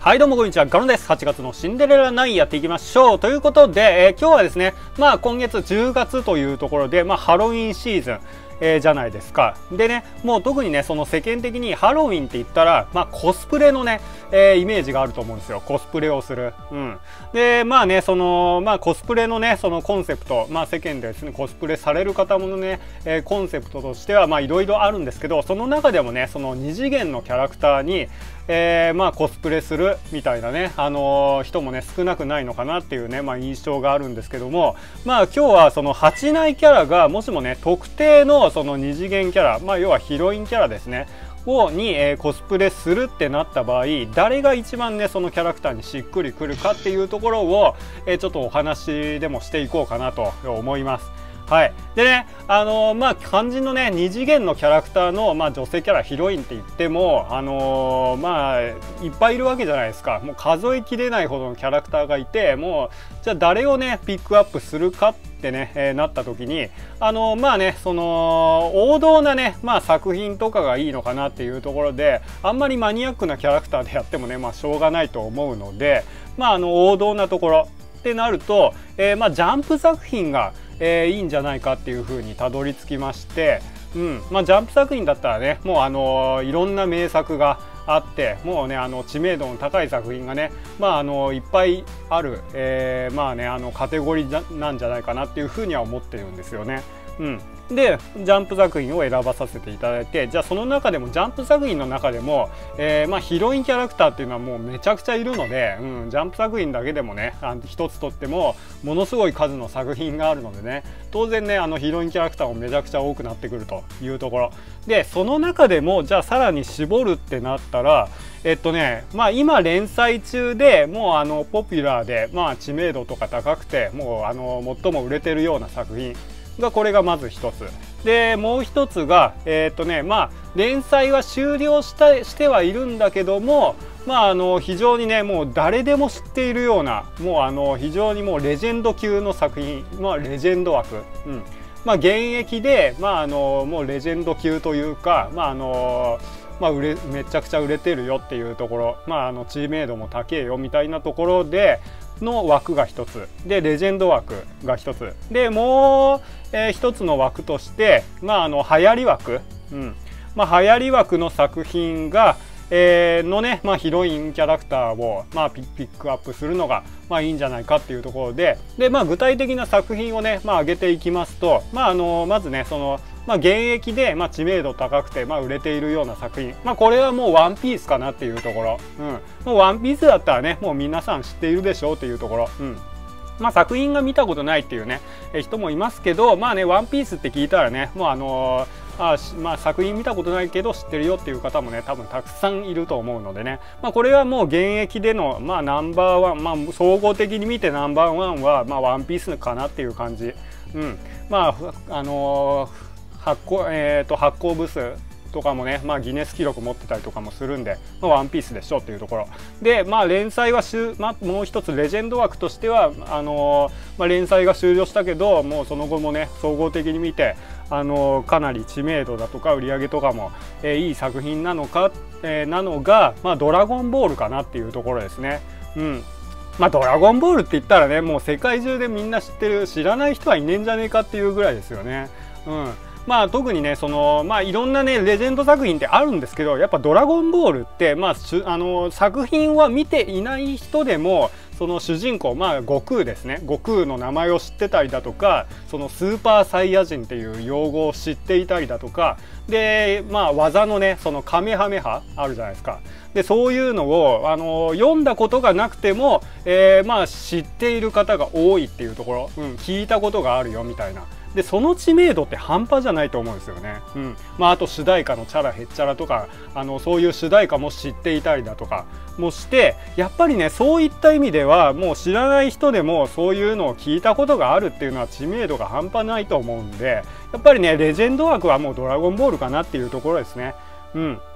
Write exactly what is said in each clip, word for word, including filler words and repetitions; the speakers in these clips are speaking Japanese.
はいどうもこんにちは、ガロンです。はちがつのシンデレラナインやっていきましょう。ということで、えー、今日はですね、まあ今月じゅうがつというところで、まあハロウィンシーズン、えー、じゃないですか。でね、もう特にね、その世間的にハロウィンって言ったら、まあコスプレのね、えー、イメージがあると思うんですよ。コスプレをする。うん。で、まあね、その、まあコスプレのね、そのコンセプト、まあ世間でですね、コスプレされる方もね、えー、コンセプトとしては、まあいろいろあるんですけど、その中でもね、その二次元のキャラクターに、えー、まあコスプレするみたいなね、あのー、人もね少なくないのかなっていうね、まあ、印象があるんですけども、まあ今日はその八内キャラがもしもね特定のその二次元キャラ、まあ要はヒロインキャラですねをに、えー、コスプレするってなった場合、誰が一番ねそのキャラクターにしっくりくるかっていうところを、えー、ちょっとお話でもしていこうかなと思います。はい、でね、あのー、まあ肝心のね二次元のキャラクターの、まあ、女性キャラヒロインって言っても、あのー、まあいっぱいいるわけじゃないですか。もう数えきれないほどのキャラクターがいて、もうじゃあ誰をねピックアップするかってね、えー、なった時に、あのー、まあねその王道なね、まあ、作品とかがいいのかなっていうところで、あんまりマニアックなキャラクターでやってもね、まあ、しょうがないと思うので、まあ、あの王道なところってなると、えーまあ、ジャンプ作品がえー、いいんじゃないかっていう風にたどり着きまして、うんまあ、ジャンプ作品だったらねもうあのー、いろんな名作があって、もうねあの知名度の高い作品がね、まあ、あのいっぱいある、えー、まあねあのカテゴリーなんじゃないかなっていう風には思ってるんですよね。うんでジャンプ作品を選ばさせていただいて、じゃあその中でもジャンプ作品の中でも、えー、まあヒロインキャラクターっていうのはもうめちゃくちゃいるので、うん、ジャンプ作品だけでもねあの一つとってもものすごい数の作品があるのでね、当然ねあのヒロインキャラクターもめちゃくちゃ多くなってくるというところで、その中でもじゃあさらに絞るってなったら、えっとねまあ今連載中でもうあのポピュラーで、まあ、知名度とか高くてもうあの最も売れてるような作品がこれがまず一つで、もう一つがえっとねまあ連載は終了したしてはいるんだけども、まああの非常にねもう誰でも知っているような、もうあの非常にもうレジェンド級の作品、まあレジェンド枠、うんまあ現役でまああのもうレジェンド級というか、まああのまあ、売れめちゃくちゃ売れてるよっていうところ、まあ、あの知名度も高えよみたいなところでの枠が一つで、レジェンド枠が一つで、もう、えー、一つの枠として、まあ、あの流行り枠、うんまあ、流行り枠の作品が、えー、のね、まあ、ヒロインキャラクターを、まあ、ピックアップするのが、まあ、いいんじゃないかっていうところで、で、まあ、具体的な作品をね、まあ、上げていきますと、まあ、あのまずねそのまあ現役で、まあ、知名度高くて、まあ、売れているような作品、まあ、これはもうワンピースかなっていうところ、うん、もうワンピースだったらねもう皆さん知っているでしょうっていうところ、うんまあ、作品が見たことないっていうねえ人もいますけど、まあねワンピースって聞いたらねもうあのー、あまあ作品見たことないけど知ってるよっていう方もね多分たくさんいると思うのでね、まあ、これはもう現役での、まあ、ナンバーワン、まあ、総合的に見てナンバーワンは、まあ、ワンピースかなっていう感じ、うんまああのー発行、えー、と発行部数とかもね、まあ、ギネス記録持ってたりとかもするんで、まあ、ワンピースでしょっていうところで、まあ、連載はしゅ、まあ、もう一つレジェンド枠としてはあのーまあ、連載が終了したけどもうその後もね総合的に見て、あのー、かなり知名度だとか売り上げとかも、えー、いい作品なのか、えー、なのが、まあ、ドラゴンボールかなっていうところですね。うんまあ、ドラゴンボールって言ったらねもう世界中でみんな知ってる、知らない人はいねえんじゃねえかっていうぐらいですよね。うんまあ、特にねその、まあ、いろんなねレジェンド作品ってあるんですけど、やっぱ「ドラゴンボール」って、まあ、あの作品は見ていない人でもその主人公、まあ、悟空ですね、悟空の名前を知ってたりだとか、そのスーパーサイヤ人っていう用語を知っていたりだとかで、まあ、技のねそのカメハメハあるじゃないですか。でそういうのをあの読んだことがなくても、えー、まあ知っている方が多いっていうところ、うん、聞いたことがあるよみたいな。でその知名度って半端じゃないと思うんですよね。うんまあ、あと主題歌の「チャラヘッチャラ」とかあのそういう主題歌も知っていたりだとかもして、やっぱりねそういった意味ではもう知らない人でもそういうのを聞いたことがあるっていうのは知名度が半端ないと思うんで、やっぱりねレジェンド枠はもう「ドラゴンボール」かなっていうところですね。うん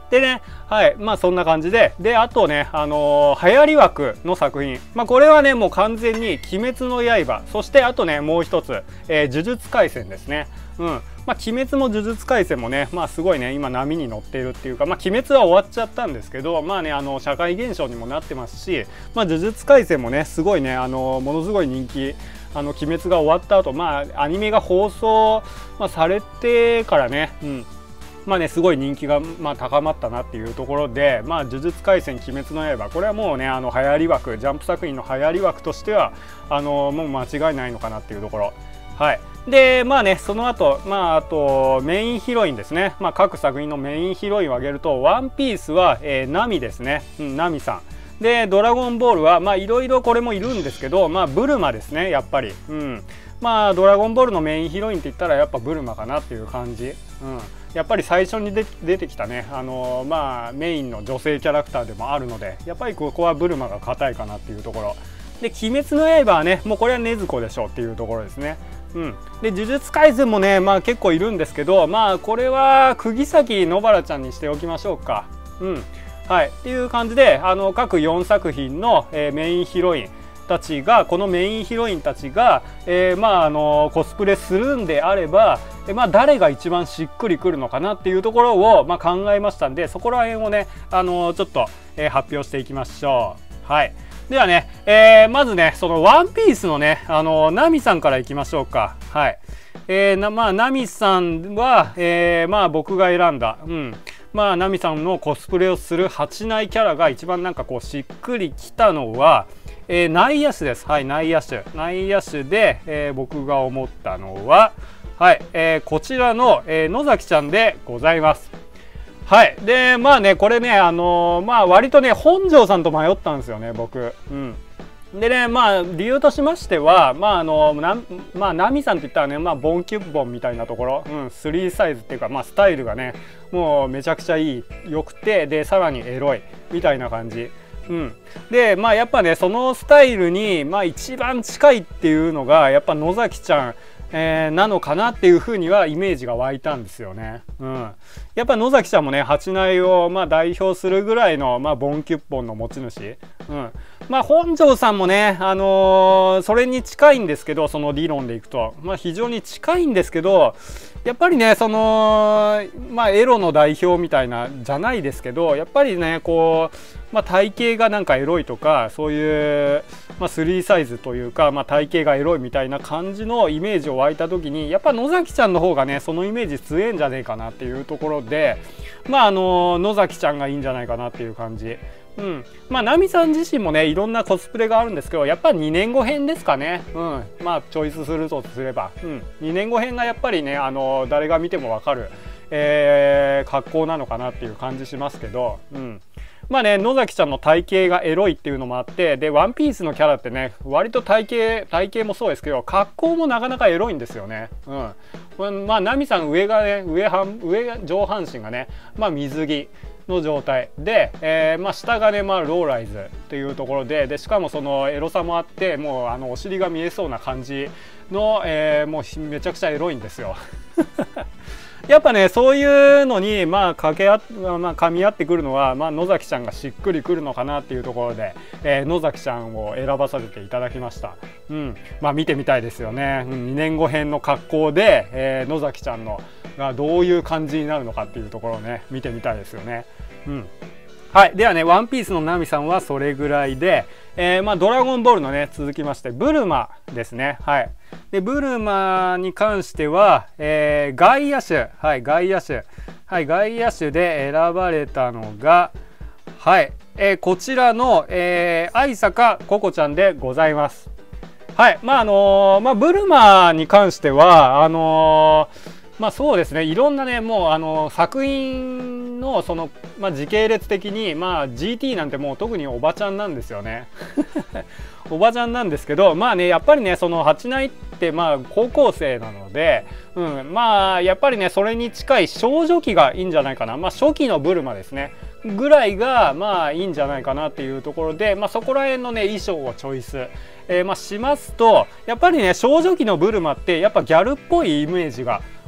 でね、はい、まあそんな感じで、で、あとね、あのー、流行り枠の作品。まあこれはね、もう完全に鬼滅の刃、そしてあとね、もう一つ、えー、呪術廻戦ですね。うん。まあ鬼滅も呪術廻戦もね、まあすごいね、今波に乗っているっていうか、まあ鬼滅は終わっちゃったんですけど、まあね、あの、社会現象にもなってますし、まあ呪術廻戦もね、すごいね、あの、ものすごい人気、あの、鬼滅が終わった後、まあアニメが放送、まあ、されてからね、うん。まあね、すごい人気が、まあ、高まったなっていうところで、まあ、呪術廻戦、鬼滅の刃、これはもうね、あの流行り枠、ジャンプ作品の流行り枠としては、あのもう間違いないのかなっていうところ。はい。で、まあね、その後、まあ、あと、メインヒロインですね。まあ、各作品のメインヒロインを挙げると、ワンピースは、えー、ナミですね。うん、ナミさん。で、ドラゴンボールは、まあ、いろいろこれもいるんですけど、まあ、ブルマですね、やっぱり。うん。まあ、ドラゴンボールのメインヒロインって言ったら、やっぱブルマかなっていう感じ。うん。やっぱり最初にで出てきたね、あのー、まあメインの女性キャラクターでもあるので、やっぱりここはブルマが硬いかなっていうところで、鬼滅の刃はね、もうこれは禰豆子でしょうっていうところですね。うん、で呪術廻戦もね、まあ結構いるんですけど、まあこれは釘崎野原ちゃんにしておきましょうか。うん、はい、っていう感じで、あの各よんさく品の、えー、メインヒロインたちが、このメインヒロインたちが、えー、まああのコスプレするんであれば、えー、まあ誰が一番しっくりくるのかなっていうところを、まあ、考えましたんで、そこら辺をね、あのちょっと、えー、発表していきましょう。はい。ではね、えー、まずね、そのワンピースのね、あのナミさんからいきましょうか。はい。えー、なまあナミさんは、えー、まあ僕が選んだ、うん。まあナミさんのコスプレをする八内キャラが一番なんかこうしっくりきたのは、えー、内野手です。はい、内野手。内野手で、えー、僕が思ったのは、はい、えー、こちらの、えー、野崎ちゃんでございます。はい。で、まあね、これね、あのー、まあ割とね、本庄さんと迷ったんですよね、僕。うん。でね、まあ理由としましては、まああのなまあナミさんって言ったらね、まあボンキュッボンみたいなところ、うん、スリーサイズっていうか、まあスタイルがね、もうめちゃくちゃいい、良くて、でさらにエロいみたいな感じ。うん、でまあやっぱね、そのスタイルに、まあ、一番近いっていうのがやっぱ野崎ちゃん、えー、なのかなっていうふうにはイメージが湧いたんですよね。うん、やっぱ野崎ちゃんもね、八内をまあ代表するぐらいの、まあ、ボンキュッポンの持ち主。うん、まあ本庄さんもね、あのー、それに近いんですけど、その理論でいくと、まあ、非常に近いんですけど、やっぱりね、そのまあエロの代表みたいなじゃないですけど、やっぱりねこう、まあ、体型がなんかエロいとか、そういう、まあ、スリーサイズというか、まあ、体型がエロいみたいな感じのイメージを湧いた時に、やっぱ野崎ちゃんの方がねそのイメージ強えんじゃねえかなっていうところで、まああの野崎ちゃんがいいんじゃないかなっていう感じ。うん、まあナミさん自身もねいろんなコスプレがあるんですけど、やっぱりにねんご編ですかね。うん、まあチョイスするとすれば、うん、にねんご編がやっぱりね、あの誰が見ても分かる、えー、格好なのかなっていう感じしますけど、うん、まあね、野崎ちゃんの体型がエロいっていうのもあって、でワンピースのキャラってね割と体型体型もそうですけど、格好もなかなかエロいんですよね。うん、まあナミさん上がね上半上上半身がね、まあ水着の状態で、えーまあ、下がね、まあ、ローライズっていうところで、でしかもそのエロさもあって、もうあのお尻が見えそうな感じの、えー、もうめちゃくちゃエロいんですよ。やっぱねそういうのにまあ掛け合、まあ、噛み合ってくるのは、まあ、野崎ちゃんがしっくりくるのかなっていうところで、えー、野崎ちゃんを選ばさせていただきました。うん、まあ見てみたいですよね。うん、にねんご編の格好で、えー、野崎ちゃんのがどういう感じになるのかっていうところをね見てみたいですよね。うん、はい。ではね、ワンピースのナミさんはそれぐらいで、えー、まあドラゴンボールのね続きましてブルマですね。はい。でブルマに関しては、えー、外野手、はい、外野手、はい、外野手で選ばれたのが、はい、えー、こちらの、えー、愛坂ココちゃんでございます。はい、まああのー、まあブルマに関してはあのーまあそうですね、いろんなね、もうあの作品のその、まあ、時系列的に、まあ、ジーティー なんてもう特におばちゃんなんですよね。おばちゃんなんですけど、まあね、やっぱりね、その八内ってまあ高校生なので、うん、まあやっぱりね、それに近い少女期がいいんじゃないかな、まあ初期のブルマですね。ぐらいがまあいいんじゃないかなっていうところで、まあ、そこら辺のね衣装をチョイス、えー、まあしますと、やっぱりね少女期のブルマってやっぱギャルっぽいイメージが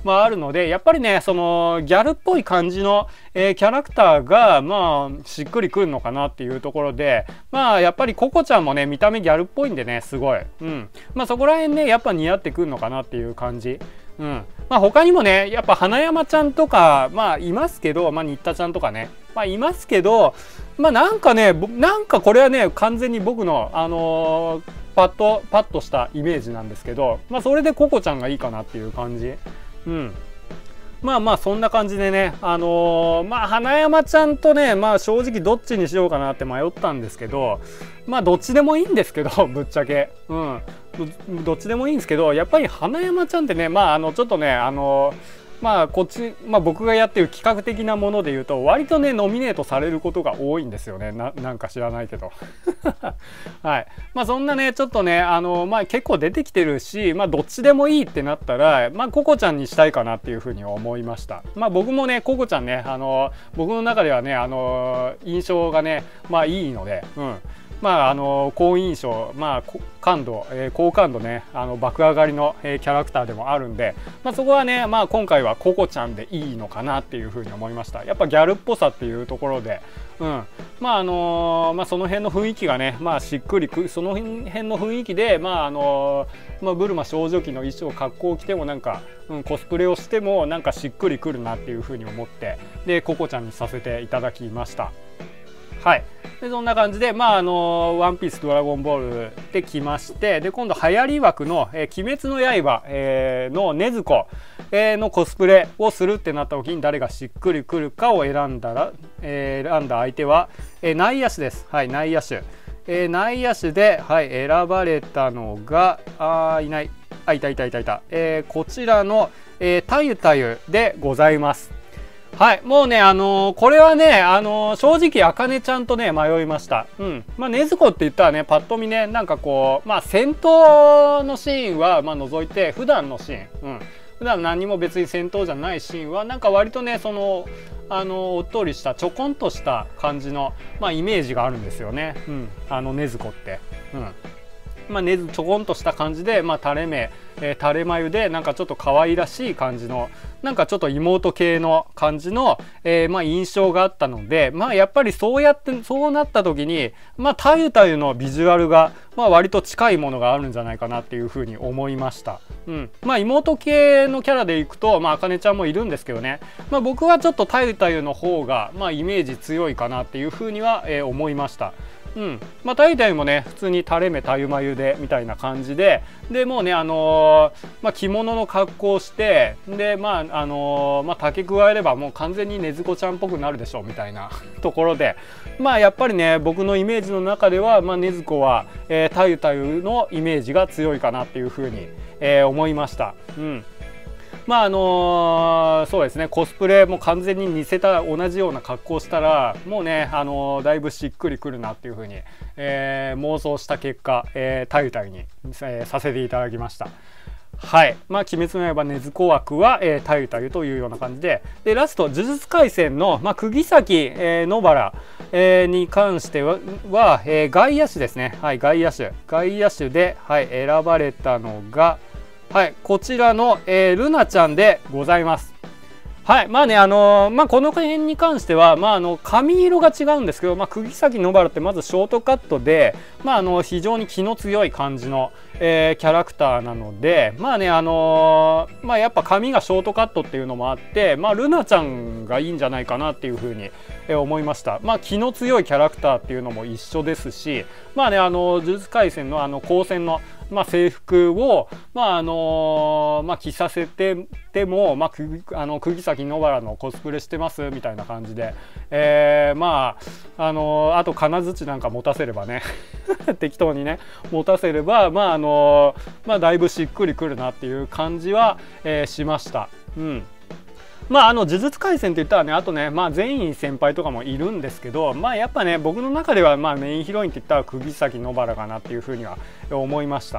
まあ、あるのでやっぱりねそのギャルっぽい感じの、えー、キャラクターがまあしっくりくるのかなっていうところで、まあやっぱりココちゃんもね見た目ギャルっぽいんでねすごい、うん、まあそこら辺ねやっぱ似合ってくるのかなっていう感じ。うん、まあ他にもねやっぱ花山ちゃんとかまあいますけど、まあ、新田ちゃんとかねまあいますけど、まあなんかねなんかこれはね完全に僕のあのー、パッとパッとしたイメージなんですけど、まあそれでココちゃんがいいかなっていう感じ。うん、まあまあそんな感じでねあのー、まあ花山ちゃんとねまあ正直どっちにしようかなって迷ったんですけど、まあどっちでもいいんですけどぶっちゃけ、うん、どっちでもいいんですけどやっぱり花山ちゃんってねまああのちょっとねあのまあこっち、まあ、僕がやってる企画的なもので言うと割とねノミネートされることが多いんですよね。 な, なんか知らないけどはいまあそんなねちょっとねあのまあ結構出てきてるしまあどっちでもいいってなったらまあココちゃんにしたいかなっていうふうに思いました。まあ僕もねココちゃんねあの僕の中ではねあの印象がねまあいいので、うんまああの好印象、まあ感度、えー、好感度ねあの爆上がりの、えー、キャラクターでもあるんで、まあ、そこはね、まあ、今回はココちゃんでいいのかなっていうふうに思いました。やっぱギャルっぽさっていうところで、うんまああのー、まあその辺の雰囲気がね、まあ、しっくりくその辺の雰囲気で、まああのーまあ、ブルマ少女期の衣装格好を着てもなんか、うん、コスプレをしてもなんかしっくりくるなっていうふうに思ってでココちゃんにさせていただきました。はい、でそんな感じで、まああのワンピースドラゴンボールで来まして、で今度流行り枠の、えー、鬼滅の刃、えー、の禰豆子、えー、のコスプレをするってなった時に誰がしっくりくるかを選んだら、えー、選んだ相手は、えー、内野手です。はい、内野手、えー、内野手で、はい、選ばれたのがあーいないあいたいたいたいた、えー、こちらの、えー、たゆたゆでございます。はい、もうね、あのー、これはね、あのー、正直、あかねちゃんとね、迷いました。うん。まあ、禰豆子って言ったらね、パッと見ね、なんかこう、まあ、戦闘のシーンは、まあ、除いて、普段のシーン、うん。普段何も別に戦闘じゃないシーンは、なんか割とね、その、あのー、おっとりした、ちょこんとした感じの、まあ、イメージがあるんですよね。うん。あの、禰豆子って。うん。まあ、ね、ちょこんとした感じで、まあ、垂れ目、えー、垂れ眉でなんかちょっと可愛らしい感じのなんかちょっと妹系の感じの、えー、まあ印象があったので、まあやっぱりそうやってそうなった時にまあたゆたゆのビジュアルがまあ割と近いものがあるんじゃないかなっていうふうに思いました。うん、まあ妹系のキャラでいくとまああかねちゃんもいるんですけどね、まあ、僕はちょっとたゆたゆの方がまあイメージ強いかなっていうふうには、えー、思いました。うんまあ、たゆたゆもね普通に垂れ目たゆまゆでみたいな感じででもうねあのー、まあ、着物の格好をしてでまああのー、まあ竹加えればもう完全に禰豆子ちゃんっぽくなるでしょうみたいなところでまあやっぱりね僕のイメージの中ではまあ禰豆子は、えー、たゆたゆのイメージが強いかなっていうふうに、えー、思いました。うんまああのー、そうですねコスプレも完全に似せた同じような格好をしたらもうね、あのー、だいぶしっくりくるなっていうふうに、えー、妄想した結果、えー、たゆたゆに、えー、させていただきました。はい。まあ、鬼滅の刃禰豆子枠は、えー、たゆたゆというような感じで、で、ラスト、呪術廻戦の、まあ、釘崎、えー、野原、えー、に関しては、はえー、外野手ですね。はい、外野手。外野手で、はい、選ばれたのが、はい、こちらの、えー、ルナちゃんでございます。はい、まあね、あのー、まあ、この辺に関しては、まあ、あの、髪色が違うんですけど、まあ、釘崎野原ってまずショートカットで、まあ、あの、非常に気の強い感じの、えー、キャラクターなので、まあね、あのー、まあ、やっぱ髪がショートカットっていうのもあって、まあ、ルナちゃんがいいんじゃないかなっていうふうに、えー、思いました。まあ、気の強いキャラクターっていうのも一緒ですし、まあね、あの、呪術廻戦のあの、光線の、まあ、制服を、まああのーまあ、着させてても、まあ、くあの釘崎野原のコスプレしてますみたいな感じで、えー、まあ、あのー、あと金槌なんか持たせればね適当にね持たせれば、まああのーまあ、だいぶしっくりくるなっていう感じは、えー、しました。うんまあ、あの呪術廻戦って言ったらねあとね、まあ、善意先輩とかもいるんですけど、まあ、やっぱね僕の中ではまあメインヒロインって言ったら釘崎野原かなっていうふうには思いました。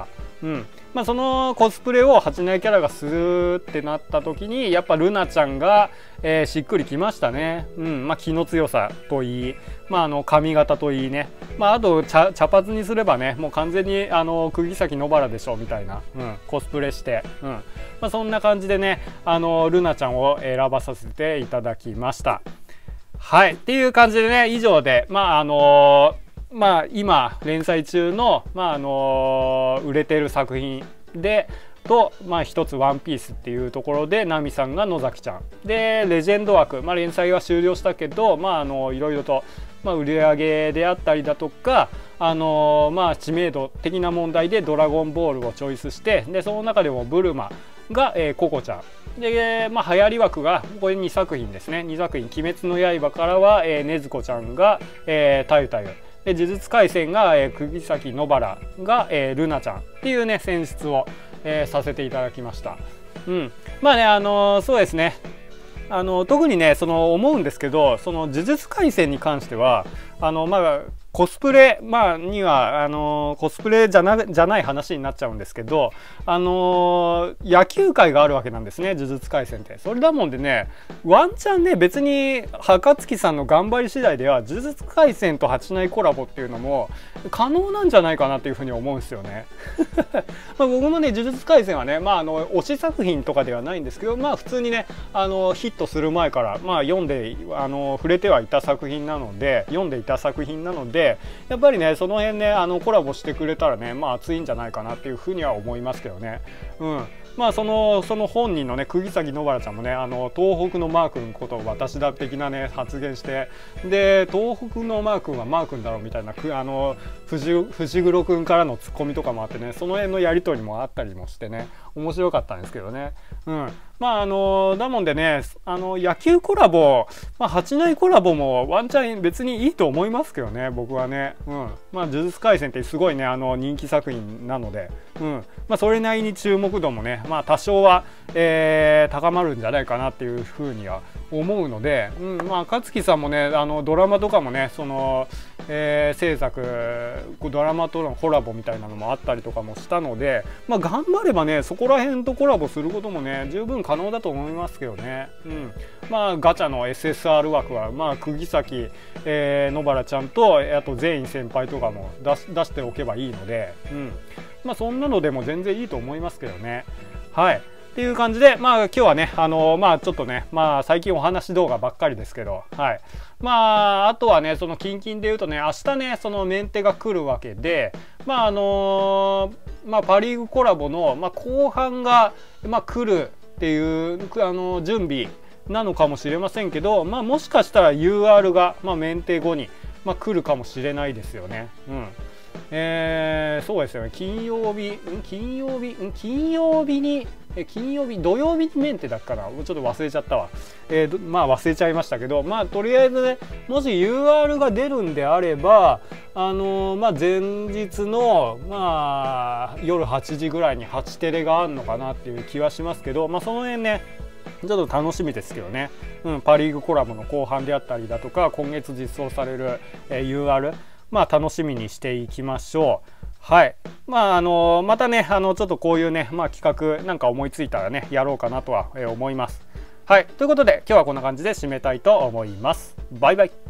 うんまあ、そのコスプレを八内キャラがするってなった時にやっぱルナちゃんが、えー、しっくりきましたね。うんまあ、気の強さといい、まあ、あの髪型といいね、まあ、あと茶、茶髪にすればねもう完全にあの釘崎野原でしょみたいな、うん、コスプレして、うんまあ、そんな感じでねあのルナちゃんを選ばさせていただきました。はいっていう感じでね以上でまああのーまあ今連載中の、まああの売れてる作品でと、まあ、一つ「ワンピースっていうところでナミさんが野崎ちゃんでレジェンド枠、まあ、連載は終了したけど、まあ、あのいろいろと、まあ、売り上げであったりだとか、あのまあ、知名度的な問題で「ドラゴンボール」をチョイスしてでその中でもブルマが、えー、ココちゃんで、まあ、流行り枠がこれにさく品ですねにさく品「鬼滅の刃」からは、えー、禰豆子ちゃんが、えー、たゆたゆで呪術廻戦が、えー、釘崎野原が、えー、ルナちゃんっていうね選出を、えー、させていただきました。うん、まあねあのー、そうですねあの特にねその思うんですけどその呪術廻戦に関してはあのまあコスプレ、まあ、にはあのコスプレじゃな、じゃない話になっちゃうんですけど、あの野球界があるわけなんですね呪術廻戦って。それだもんでねワンチャンね別に暁さんの頑張り次第では呪術廻戦と八内コラボっていうのも可能なんじゃないかなっていうふうに思うんですよね。まあ僕もね呪術廻戦はね、まあ、あの推し作品とかではないんですけど、まあ、普通にねあのヒットする前から、まあ、読んであの触れてはいた作品なので読んでいた作品なのでやっぱりねその辺ねあのコラボしてくれたらねまあ熱いんじゃないかなっていうふうには思いますけどね。うんまあそのその本人のね釘崎野原ちゃんもねあの東北のマー君こと私だ的なね発言してで東北のマー君はマー君だろうみたいなあの藤藤黒君からのツッコミとかもあってねその辺のやり取りもあったりもしてね面白かったんですけどね。うんまああのだもんでねあの野球コラボ、まあ、八内コラボもワンチャン別にいいと思いますけどね僕はね。うんまあ呪術廻戦ってすごいねあの人気作品なので、うんまあ、それなりに注目度もねまあ多少は、えー、高まるんじゃないかなっていうふうには思うので、うんまあ勝木さんもねあのドラマとかもねその、えー、制作ドラマとのコラボみたいなのもあったりとかもしたので、まあ、頑張ればねそこら辺とコラボすることもね十分可能だと思いますけどね。うんまあガチャの エスエスアール 枠はまあ釘崎、えー、野原ちゃんとあと全員先輩とかも出し出しておけばいいので、うんまあ、そんなのでも全然いいと思いますけどね。はいっていう感じで、まあ今日はね、あのー、まあちょっとね、まあ最近お話動画ばっかりですけど、はい。まああとはね、その近々で言うとね、明日ね、そのメンテが来るわけで、まああのー、まあパ・リーグコラボの、まあ、後半が、まあ、来るっていう、あのー、準備なのかもしれませんけど、まあもしかしたら ユーアール が、まあ、メンテ後に、まあ、来るかもしれないですよね。うんえー、そうですよね金曜日金曜日金曜日にえ金曜日土曜日メンテだっかなちょっと忘れちゃったわ、えー、まあ忘れちゃいましたけどまあとりあえずねもし ユーアール が出るんであればあのー、まあ前日のまあ夜はちじぐらいにはちテレがあるのかなっていう気はしますけどまあその辺ねちょっと楽しみですけどね、うん、パ・リーグコラボの後半であったりだとか今月実装される、えー、ユーアールまあ楽しみにしていきましょう。はい。まああのまたねあのちょっとこういうねまあ企画なんか思いついたらねやろうかなとは思います。はい。ということで今日はこんな感じで締めたいと思います。バイバイ。